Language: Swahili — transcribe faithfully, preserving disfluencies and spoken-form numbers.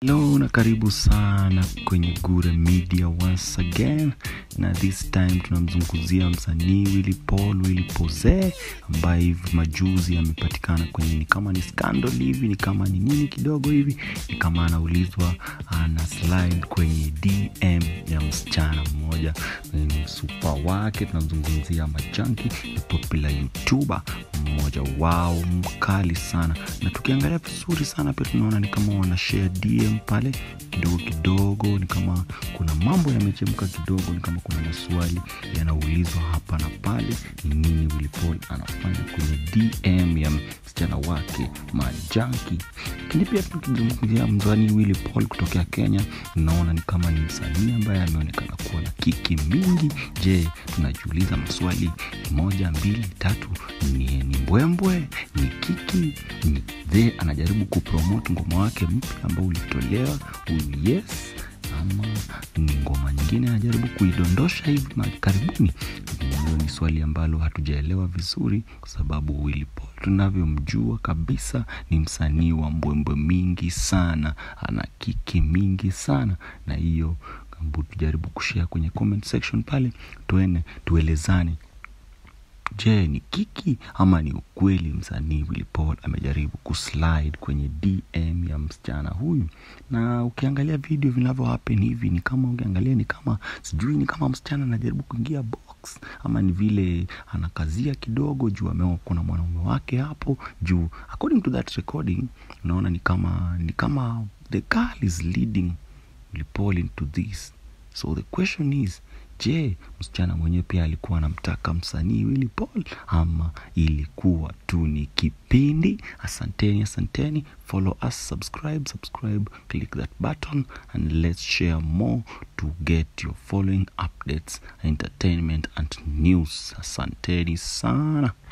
Hello na karibu sana kwenye Gure Media once again, na this time tunamzunguzia msanii Willy Paul Willy Pose ambaye hivi majuzi amepatikana kwenye ni kama ni scandal hivi, ni kama ni nini kidogo hivi, ni kama anaulizwa ana slide kwenye D M ya msichana mmoja ni super wake. Tunamzunguzia manjunkie, popular YouTuber mmoja wao mkali sana, na tukiangalia vizuri sana pia tunaona ni kama wana share D M pale kidogo kidogo, ni kama kuna mambo yamechemka kidogo, ni kama kuna maswali yanaulizwa hapa na pale, ni nini Willy Paul anafanya kwenye D M ya msichana wake manjunkie. Lakini pia tukizungumzia msanii Willy Paul kutoka Kenya, naona ni kama ni msanii ambaye ameonekana kuwa na kiki mingi. Je, tunajiuliza maswali moja mbili tatu, ni ni mbwembwe, ni kiki, ni the anajaribu kupromote ngoma wake mpya ambao ulitolewa yes, ama ni ngoma nyingine anajaribu kuidondosha hivi karibuni? Hiyo ni swali ambalo hatujaelewa vizuri, kwa sababu Willy Paul tunavyomjua kabisa ni msanii wa mbwembwe mingi sana, ana kiki mingi sana, na hiyo kambu tujaribu kushare kwenye comment section pale, tuene tuelezane. Je, ni kiki ama ni ukweli msanii Willy Paul amejaribu kuslide kwenye D M ya msichana huyu? Na ukiangalia video vinavyo happen hivi, ni kama ukiangalia ni kama sijui ni kama msichana anajaribu kuingia box, ama ni vile anakazia kidogo juu ameona kuna mwanaume wake hapo juu. According to that recording, unaona ni kama ni kama the girl is leading Willy Paul into this. So the question is, je, msichana mwenyewe pia alikuwa anamtaka msanii Willy Paul ama ilikuwa tu ni kipindi? Asanteni, asanteni. Follow us, subscribe, subscribe, click that button and let's share more to get your following updates, entertainment and news. Asanteni sana.